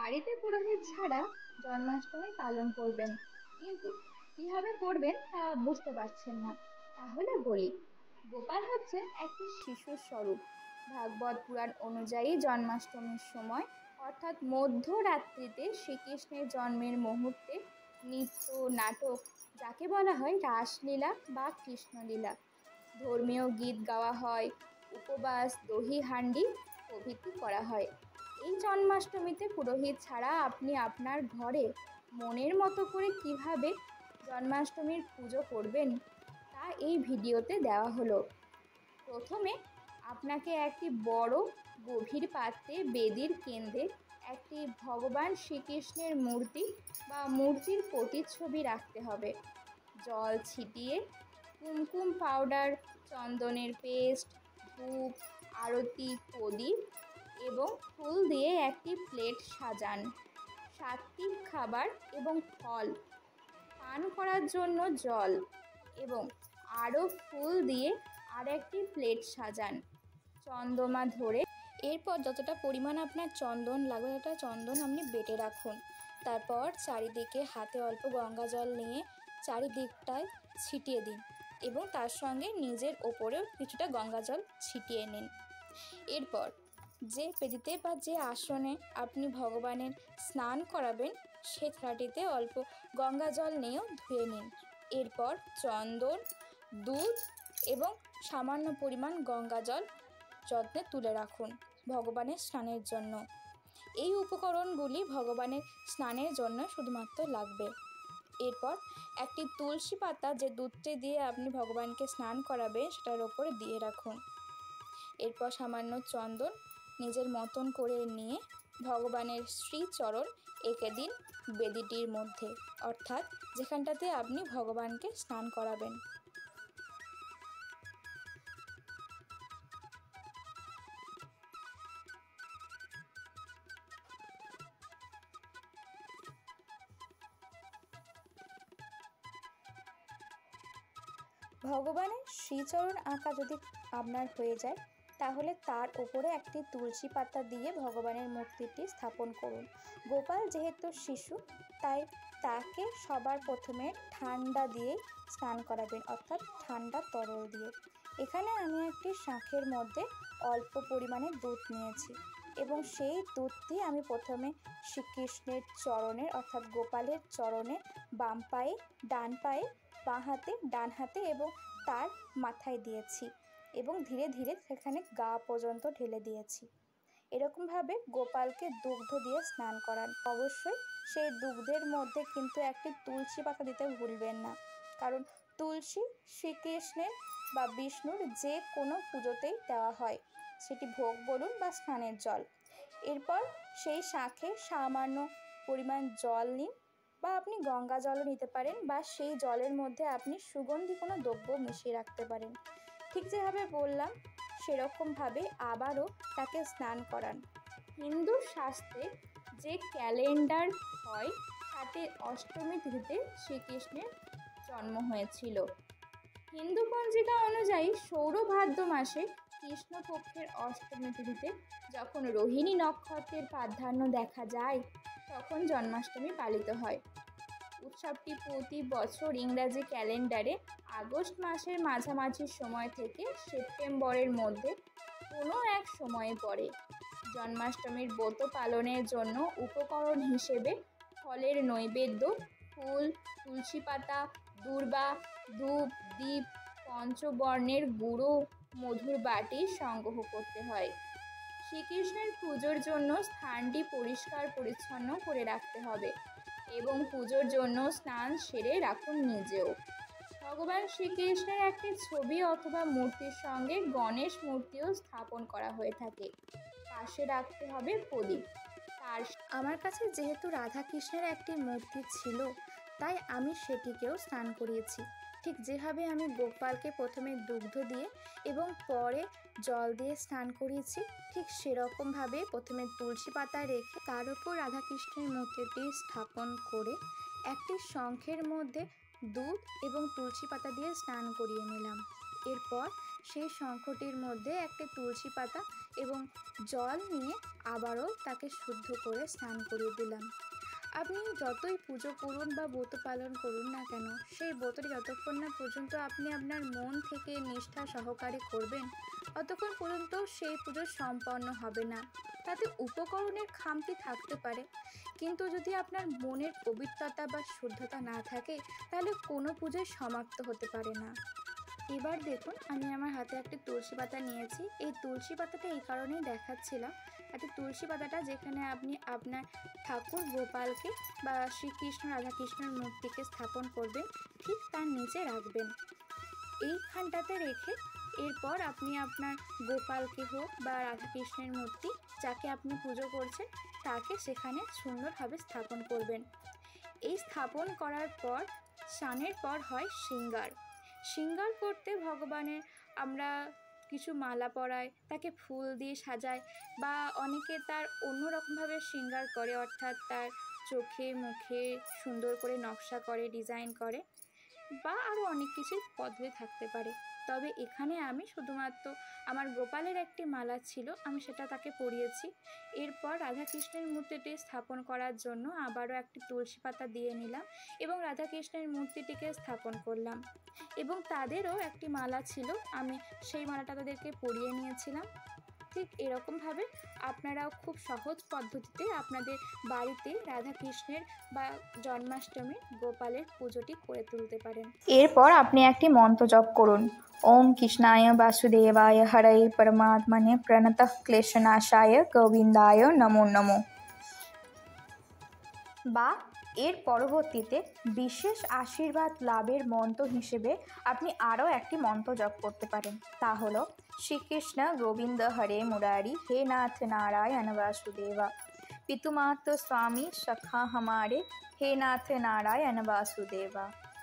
বাড়িতে পুরোহিত ছাড়া জন্মাষ্টমী পালন করবেন, কিন্তু কিভাবে করবেন তা বুঝতে পারছেন না। তাহলে বলি, গোপাল হচ্ছেন একটি শিশুর স্বরূপ। ভাগবত পুরাণ অনুযায়ী জন্মাষ্টমীর সময় অর্থাৎ মধ্যরাত্রিতে শ্রীকৃষ্ণের জন্মের মুহূর্তে নৃত্য, নাটক, যাকে বলা হয় রাসলীলা বা কৃষ্ণলীলা, ধর্মীয় গীত গাওয়া হয়, উপবাস, দহি হান্ডি প্রভৃতি করা হয়। এই জন্মাষ্টমীতে পুরোহিত ছাড়া আপনি আপনার ঘরে মনের মতো করে কিভাবে জন্মাষ্টমীর পুজো করবেন তা এই ভিডিওতে দেওয়া হলো। প্রথমে আপনাকে একটি বড় গভীর পাত্রে বেদির কেন্দ্রে একটি ভগবান শ্রীকৃষ্ণের মূর্তি বা মূর্তির প্রতিচ্ছবি রাখতে হবে। জল ছিটিয়ে কুমকুম পাউডার, চন্দনের পেস্ট, ধূপ, আরতি প্রদীপ এবং ফুল দিয়ে একটি প্লেট সাজান। সাত্বিক খাবার এবং ফল, পান করার জন্য জল এবং আরও ফুল দিয়ে আর একটি প্লেট সাজান। চন্দমা ধরে এরপর যতটা পরিমাণ আপনার চন্দন লাগবে ততটা চন্দন আপনি বেটে রাখুন। তারপর চারিদিকে হাতে অল্প গঙ্গা জল নিয়ে চারিদিকটায় ছিটিয়ে দিন এবং তার সঙ্গে নিজের ওপরেও কিছুটা গঙ্গা জল ছিটিয়ে নিন। এরপর যে বেদিতে বা যে আসনে আপনি ভগবানের স্নান করাবেন সে থালাটিতে অল্প গঙ্গা জল নিয়েও ধুয়ে নিন। এরপর চন্দন, দুধ এবং সামান্য পরিমাণ গঙ্গা জল যত্নে তুলে রাখুন ভগবানের স্নানের জন্য। এই উপকরণগুলি ভগবানের স্নানের জন্য শুধুমাত্র লাগবে। এরপর একটি তুলসী পাতা যে দুধটি দিয়ে আপনি ভগবানকে স্নান করাবেন সেটার ওপরে দিয়ে রাখুন। এরপর সামান্য চন্দন নিজের মতন করে নিয়ে ভগবানের শ্রীচরণ এঁকে দিন বেদিটির মধ্যে, অর্থাৎ যেখানটাতে আপনি ভগবানকে স্নান করাবেন। ভগবানের শ্রীচরণ আঁকা যদি আপনার হয়ে যায় তাহলে তার ওপরে একটি তুলসী পাতা দিয়ে ভগবানের মূর্তিটি স্থাপন করুন। গোপাল যেহেতু শিশু তাই তাকে সবার প্রথমে ঠান্ডা দিয়ে স্নান করাবেন, অর্থাৎ ঠান্ডা তরল দিয়ে। এখানে আমি একটি শাঁখের মধ্যে অল্প পরিমাণে দুধ নিয়েছি এবং সেই দুধটি আমি প্রথমে শ্রীকৃষ্ণের চরণের অর্থাৎ গোপালের চরণে বাম পায়ে, ডান পায়ে, বাঁ হাতে, ডান হাতে এবং তার মাথায় দিয়েছি এবং ধীরে ধীরে সেখানে গা পর্যন্ত ঢেলে দিয়েছি। এরকমভাবে গোপালকে দুগ্ধ দিয়ে স্নান করান। অবশ্যই সেই দুগ্ধের মধ্যে কিন্তু একটি তুলসী পাতা দিতে ভুলবেন না, কারণ তুলসী শ্রীকৃষ্ণের বা বিষ্ণুর যে কোনো পুজোতেই দেওয়া হয়, সেটি ভোগ বলুন বা স্নানের জল। এরপর সেই শাঁখে সামান্য পরিমাণ জল নিন বা আপনি গঙ্গা জলও নিতে পারেন বা সেই জলের মধ্যে আপনি সুগন্ধি কোনো দ্রব্য মিশিয়ে রাখতে পারেন। ঠিক যেভাবে বললাম সেরকমভাবে আবারও তাকে স্নান করান। হিন্দু শাস্ত্রে যে ক্যালেন্ডার হয় তাতে অষ্টমী তিথিতে শ্রীকৃষ্ণের জন্ম হয়েছিল। হিন্দু পঞ্জিকা অনুযায়ী সৌরভাদ্র মাসে কৃষ্ণপক্ষের অষ্টমী তিথিতে যখন রোহিণী নক্ষত্রের প্রাধান্য দেখা যায় তখন জন্মাষ্টমী পালিত হয়। উৎসবটি প্রতি বছর ইংরাজি ক্যালেন্ডারে আগস্ট মাসের মাঝামাঝি সময় থেকে সেপ্টেম্বরের মধ্যে কোনো এক সময়ে পড়ে। জন্মাষ্টমীর ব্রত পালনের জন্য উপকরণ হিসেবে ফলের নৈবেদ্য, ফুল, তুলসী পাতা, দূর্বা, ধূপ, দীপ, পঞ্চবর্ণের গুঁড়ো, মধুর বাটি সংগ্রহ করতে হয়। শ্রীকৃষ্ণের পুজোর জন্য স্থানটি পরিষ্কার পরিচ্ছন্ন করে রাখতে হবে এবং পুজোর জন্য স্নান সেরে রাখুন নিজেও। ভগবান শ্রীকৃষ্ণের একটি ছবি অথবা মূর্তির সঙ্গে গণেশ মূর্তিও স্থাপন করা হয়ে থাকে। পাশে রাখতে হবে প্রদীপ। আমার কাছে যেহেতু রাধাকৃষ্ণের একটি মূর্তি ছিল তাই আমি সেটিকেও স্নান করিয়েছি। ঠিক যেভাবে আমি গোপালকে প্রথমে দুগ্ধ দিয়ে এবং পরে জল দিয়ে স্নান করিয়েছি, ঠিক সেরকমভাবে প্রথমে তুলসী পাতা রেখে তার উপর রাধাকৃষ্ণের মূর্তিটি স্থাপন করে একটি শঙ্খের মধ্যে দুধ এবং তুলসী পাতা দিয়ে স্নান করিয়ে নিলাম। এরপর সেই শঙ্খটির মধ্যে একটি তুলসী পাতা এবং জল নিয়ে আবারও তাকে শুদ্ধ করে স্নান করিয়ে দিলাম। আপনি যতই পুজো করুন বা ব্রত পালন করুন না কেন, সেই ব্রতটি যতক্ষণ না পর্যন্ত আপনি আপনার মন থেকে নিষ্ঠা সহকারে করবেন, ততক্ষণ পর্যন্ত সেই পুজো সম্পন্ন হবে না। তাতে উপকরণের খামতি থাকতে পারে, কিন্তু যদি আপনার মনের পবিত্রতা বা শুদ্ধতা না থাকে, তাহলে কোনো পুজোই সমাপ্ত হতে পারে না। এবার দেখুন, আমি আমার হাতে একটি তুলসী পাতা নিয়েছি। এই তুলসী পাতাটা এই কারণেই দেখাচ্ছিলাম, একটি তুলসী পাতাটা যেখানে আপনি আপনার ঠাকুর গোপালকে বা শ্রীকৃষ্ণ রাধাকৃষ্ণের মূর্তিকে স্থাপন করবেন, ঠিক তার নিচে রাখবেন। এইখানটাতে রেখে এরপর আপনি আপনার গোপালকে হোক বা রাধাকৃষ্ণের মূর্তি যাকে আপনি পুজো করছেন তাকে সেখানে সুন্দরভাবে স্থাপন করবেন। এই স্থাপন করার পর স্নানের পর হয় শৃঙ্গার। শৃঙ্গার করতে ভগবানের আমরা কিছু মালা পরাই, তাকে ফুল দিয়ে সাজায়, বা অনেকে তার অন্যরকমভাবে শৃঙ্গার করে, অর্থাৎ তার চোখে মুখে সুন্দর করে নকশা করে, ডিজাইন করে, বা আরও অনেক কিছুই পদ্ধতি থাকতে পারে। তবে এখানে আমি শুধুমাত্র আমার গোপালের একটি মালা ছিল, আমি সেটা তাকে পরিয়েছি। এরপর রাধাকৃষ্ণের মূর্তিটি স্থাপন করার জন্য আবারও একটি তুলসী পাতা দিয়ে নিলাম এবং রাধাকৃষ্ণের মূর্তিটিকে স্থাপন করলাম, এবং তাদেরও একটি মালা ছিল, আমি সেই মালাটা তাদেরকে পরিয়ে নিয়েছিলাম। ঠিক এরকমভাবে আপনারাও খুব সহজ পদ্ধতিতে আপনাদের বাড়িতে রাধাকৃষ্ণের বা জন্মাষ্টমীর গোপালের পুজোটি করে তুলতে পারেন। এরপর আপনি একটি মন্ত্র জপ করুন। ওম কৃষ্ণায় বাসুদেবায় হরয়ে পরমাত্মনে প্রণতঃ ক্লেশনাশায় গোবিন্দায় নমো নমো। বা এর পরবর্তীতে বিশেষ আশীর্বাদ লাভের মন্ত্র হিসেবে আপনি আরও একটি মন্ত্র জপ করতে পারেন। তা হলো শ্রীকৃষ্ণ গোবিন্দ হরে মুরারি হে নাথ নারায়ণ বাসুদেবা, পিতুমাত স্বামী সখা हमारे হে নাথ নারায়ণ বাসুদেবা।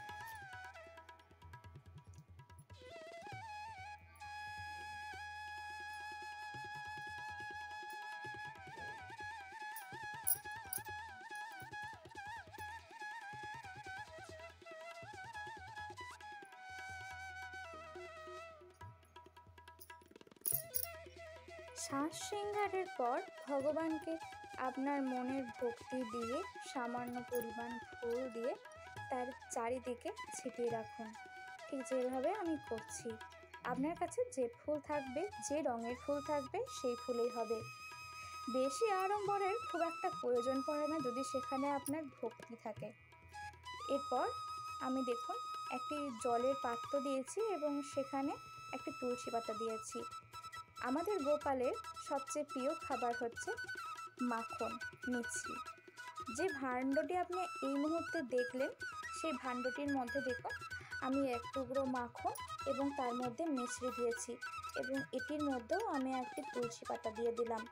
শ্বাস শৃঙ্গারের পর ভগবানকে আপনার মনের ভক্তি দিয়ে সামান্য পরিমাণ ফুল দিয়ে তার চারিদিকে ছিটিয়ে রাখুন, ঠিক যেভাবে আমি করছি। আপনার কাছে যে ফুল থাকবে, যে রঙের ফুল থাকবে, সেই ফুলেই হবে। বেশি আড়ম্বরের খুব একটা প্রয়োজন পড়ে না যদি সেখানে আপনার ভক্তি থাকে। এরপর আমি দেখুন একটি জলের পাত্র দিয়েছি এবং সেখানে একটি তুলসী পাতা দিয়েছি। আমাদের গোপালের সবচেয়ে প্রিয় খাবার হচ্ছে মাখন, মিছরি। যে ভাণ্ডটি আপনি এই মুহূর্তে দেখলেন, সেই ভাণ্ডটির মধ্যে দেখুন আমি এক টুকরো মাখন এবং তার মধ্যে মিছরি দিয়েছি, এবং এটির মধ্যেও আমি একটি তুলসী পাতা দিয়ে দিলাম।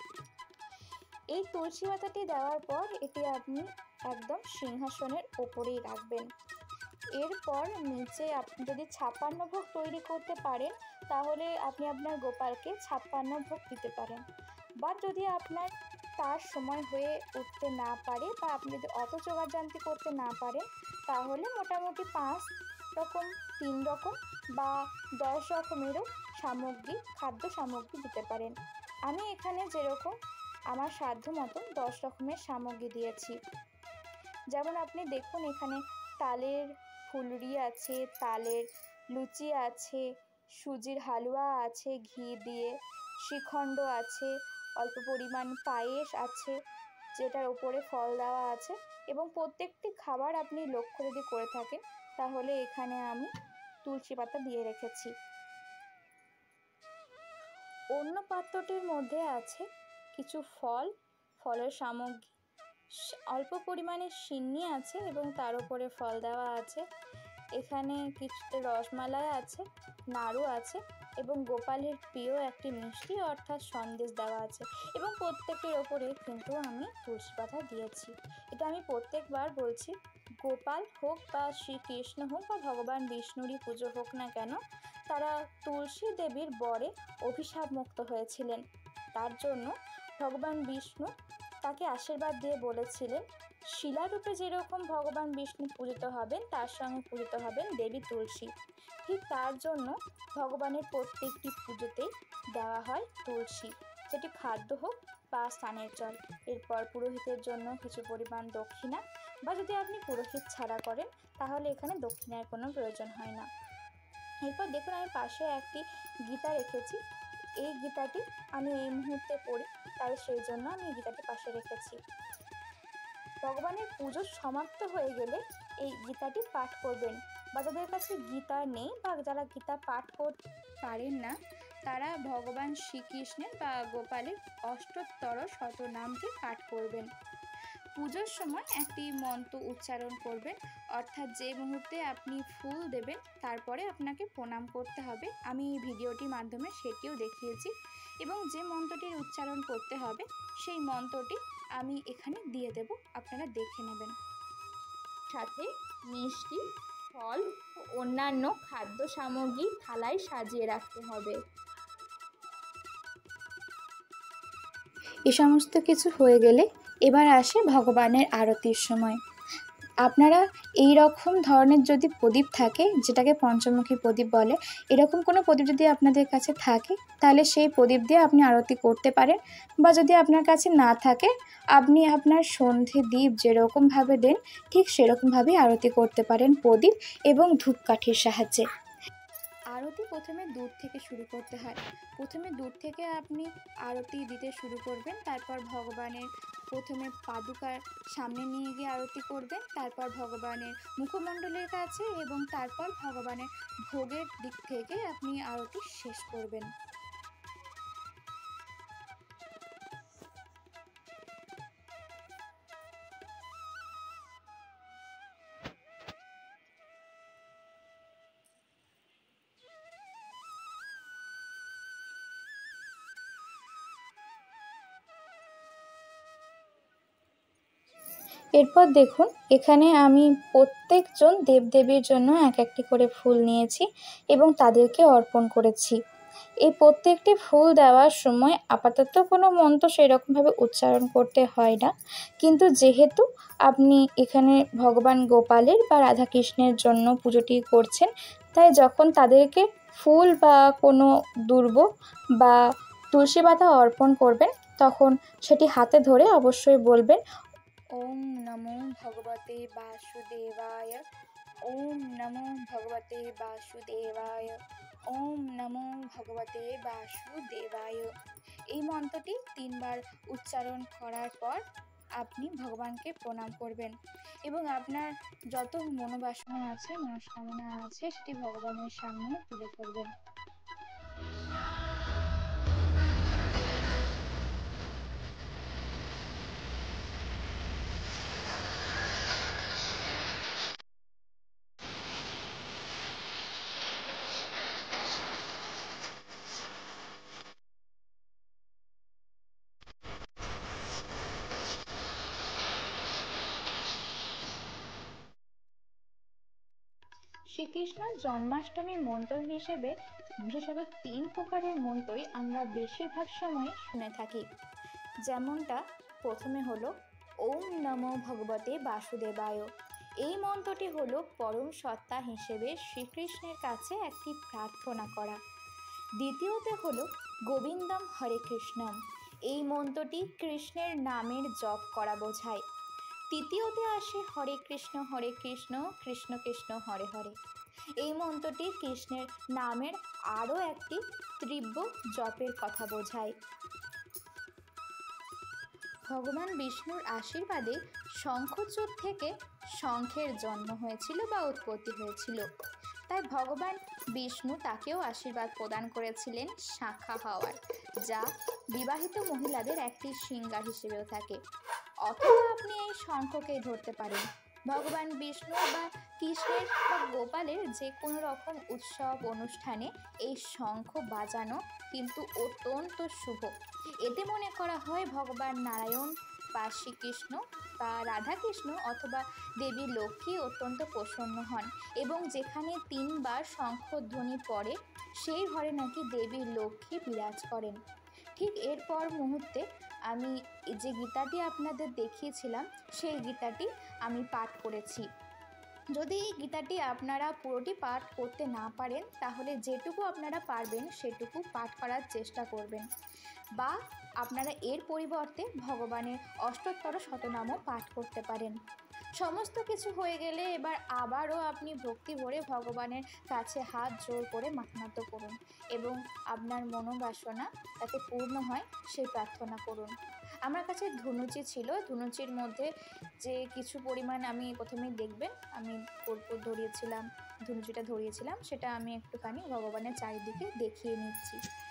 এই তুলসী পাতাটি দেওয়ার পর এটি আপনি একদম সিংহাসনের ওপরেই রাখবেন। এরপর নিচে আপনি যদি 56 ভোগ তৈরি করতে পারেন, তাহলে আপনি আপনার গোপালকে 56 ভোগ দিতে পারেন। বা যদি আপনার তার সময় হয়ে উঠতে না পারে, বা আপনি যদি অত জোগাড়যন্ত্র করতে না পারেন, তাহলে মোটামুটি 5 রকম, 3 রকম বা 10 রকমেরও সামগ্রী, খাদ্য সামগ্রী দিতে পারেন। আমি এখানে যেরকম আমার সাধ্য মতো 10 রকমের সামগ্রী দিয়েছি। যেমন আপনি দেখুন এখানে তালের ফুলুরি আছে, তালের লুচি আছে, সুজির হালুয়া আছে ঘি দিয়ে, শ্রীখণ্ড আছে, অল্প পরিমাণ পায়েস আছে যেটার ওপরে ফল দেওয়া আছে, এবং প্রত্যেকটি খাবার আপনি লক্ষ্য যদি করে থাকেন, তাহলে এখানে আমি তুলসী পাতা দিয়ে রেখেছি। অন্য পাত্রটির মধ্যে আছে কিছু ফলের সামগ্রী, অল্প পরিমাণে সিন্নি আছে এবং তার উপরে ফল দেওয়া আছে। এখানে কিছু রসমালাই আছে, নাড়ু আছে, এবং গোপালের প্রিয় একটি মিষ্টি অর্থাৎ সন্দেশ দেওয়া আছে, এবং প্রত্যেকের ওপরে কিন্তু আমি তুলসী পাতা দিয়েছি। এটা আমি প্রত্যেকবার বলছি, গোপাল হোক বা শ্রীকৃষ্ণ হোক বা ভগবান বিষ্ণুরই পুজো হোক না কেন, তারা তুলসী দেবীর বরে অভিশাপ মুক্ত হয়েছিলেন। তার জন্য ভগবান বিষ্ণু তাকে আশীর্বাদ দিয়ে বলেছিলেন শিলারূপে যেরকম ভগবান বিষ্ণু পূজিত হবেন, তার সঙ্গে পূজিত হবেন দেবী তুলসী। ঠিক তার জন্য ভগবানের প্রত্যেকটি পুজোতেই দেওয়া হয় তুলসী, সেটি খাদ্য হোক বা স্নানের জল। এরপর পুরোহিতের জন্য কিছু পরিমাণ দক্ষিণা, বা যদি আপনি পুরোহিত ছাড়া করেন তাহলে এখানে দক্ষিণার কোনো প্রয়োজন হয় না। এরপর দেখুন আমি পাশে একটি গীতা রেখেছি। এই গীতাটি আমি এই মুহূর্তে পড়ি, তাই সেই জন্য আমি এই গীতাটি পাশে রেখেছি। ভগবানের পুজো সমাপ্ত হয়ে গেলে এই গীতাটি পাঠ করবেন, বা যাদের কাছে গীতা নেই বা যারা গীতা পাঠ করতে পারেন না, তারা ভগবান শ্রীকৃষ্ণের বা গোপালের অষ্টোত্তর শতনামকে পাঠ করবেন। পুজোর সময় একটি মন্ত্র উচ্চারণ করবেন, অর্থাৎ যে মুহূর্তে আপনি ফুল দেবেন তারপরে আপনাকে প্রণাম করতে হবে। আমি এই ভিডিওটির মাধ্যমে সেটিও দেখিয়েছি, এবং যে মন্ত্রটির উচ্চারণ করতে হবে সেই মন্ত্রটি আমি এখানে দিয়ে দেব, আপনারা দেখে নেবেন। সাথে মিষ্টি, ফল ও অন্যান্য খাদ্য সামগ্রী থালায় সাজিয়ে রাখতে হবে। এ সমস্ত কিছু হয়ে গেলে এবার আসে ভগবানের আরতির সময়। আপনারা এই রকম ধরনের যদি প্রদীপ থাকে, যেটাকে পঞ্চমুখী প্রদীপ বলে, এরকম কোনো প্রদীপ যদি আপনাদের কাছে থাকে তাহলে সেই প্রদীপ দিয়ে আপনি আরতি করতে পারেন, বা যদি আপনার কাছে না থাকে আপনি আপনার সন্ধে দ্বীপ যেরকমভাবে দেন ঠিক সেরকমভাবেই আরতি করতে পারেন প্রদীপ এবং ধূপকাঠির সাহায্যে। আরতি প্রথমে দূর থেকে শুরু করতে হয়। প্রথমে দূর থেকে আপনি আরতি দিতে শুরু করবেন, তারপর ভগবানের প্রথমে পাদুকার সামনে নিয়ে গিয়ে আরতি করবেন, তারপর ভগবানের মুখমণ্ডলের কাছে, এবং তারপর ভগবানের ভোগের দিক থেকে আপনি আরতি শেষ করবেন। এরপর দেখুন এখানে আমি প্রত্যেকজন দেবদেবীর জন্য এক একটি করে ফুল নিয়েছি এবং তাদেরকে অর্পণ করেছি। এই প্রত্যেকটি ফুল দেওয়ার সময় আপাতত কোনো মন্ত্র সেরকমভাবে উচ্চারণ করতে হয় না, কিন্তু যেহেতু আপনি এখানে ভগবান গোপালের বা রাধাকৃষ্ণের জন্য পুজোটি করছেন, তাই যখন তাদেরকে ফুল বা কোনো দুর্ব বা তুলসী পাতা অর্পণ করবেন তখন সেটি হাতে ধরে অবশ্যই বলবেন, ওম নমো ভগবতে বাসুদেবায়, ওম নমো ভগবতে বাসুদেবায়, ওম নমো ভগবতে বাসুদেবায়। এই মন্ত্রটি 3 বার উচ্চারণ করার পর আপনি ভগবানকে প্রণাম করবেন, এবং আপনার যত মনোবাসনা আছে, মনস্কামনা আছে, সেটি ভগবানের সামনে তুলে ধরবেন। শ্রীকৃষ্ণের জন্মাষ্টমীর মন্ত্র হিসেবে বিশেষত 3 প্রকারের মন্ত্রই আমরা বেশিরভাগ সময় শুনে থাকি। যেমনটা প্রথমে হলো ওম নমো ভগবতে বাসুদেবায়। এই মন্ত্রটি হলো পরম সত্তা হিসেবে শ্রীকৃষ্ণের কাছে একটি প্রার্থনা করা। দ্বিতীয়তে হলো গোবিন্দম হরে কৃষ্ণম। এই মন্ত্রটি কৃষ্ণের নামের জপ করা বোঝায়। তৃতীয়তে আসে হরে কৃষ্ণ কৃষ্ণ কৃষ্ণ হরে হরে। এই মন্ত্রটি কৃষ্ণের নামের আরও একটি তীব্র জপের কথা বোঝায়। ভগবান বিষ্ণুর আশীর্বাদে শঙ্খচূড় থেকে শঙ্খের জন্ম হয়েছিল বা উৎপত্তি হয়েছিল, তাই ভগবান বিষ্ণু তাকেও আশীর্বাদ প্রদান করেছিলেন শাঁখা হওয়ার, যা বিবাহিত মহিলাদের একটি শৃঙ্গার হিসেবেও থাকে। অথবা আপনি এই শঙ্খকেই ধরতে পারেন। ভগবান বিষ্ণু বা কৃষ্ণের বা গোপালের যে কোনো রকম উৎসব অনুষ্ঠানে এই শঙ্খ বাজানো কিন্তু অত্যন্ত শুভ। এতে মনে করা হয় ভগবান নারায়ণ বা শ্রীকৃষ্ণ বা রাধাকৃষ্ণ অথবা দেবী লক্ষ্মী অত্যন্ত প্রসন্ন হন, এবং যেখানে 3 বার শঙ্খধ্বনি পড়ে সেই ঘরে নাকি দেবী লক্ষ্মী বিরাজ করেন। ঠিক এরপর মুহূর্তে আমি যে গীতাটি আপনাদের দেখিয়েছিলাম সেই গীতাটি আমি পাঠ করেছি। যদি এই গীতাটি আপনারা পুরোটি পাঠ করতে না পারেন তাহলে যেটুকু আপনারা পারবেন সেটুকু পাঠ করার চেষ্টা করবেন, বা আপনারা এর পরিবর্তে ভগবানের অষ্টোত্তর শতনামও পাঠ করতে পারেন। সমস্ত কিছু হয়ে গেলে এবার আবারও আপনি ভক্তি ভরে ভগবানের কাছে হাত জোড় করে মাথা নত করুন এবং আপনার মনোবাসনা যাতে পূর্ণ হয় সেই প্রার্থনা করুন। আমার কাছে ধুনুচি ছিল, ধুনুচির মধ্যে যে কিছু পরিমাণ আমি প্রথমেই দেখবেন আমি কর্পূর ধরিয়েছিলাম, ধুনুচিটা ধরিয়েছিলাম, সেটা আমি একটুখানি ভগবানের চারিদিকে দেখিয়ে নিচ্ছি।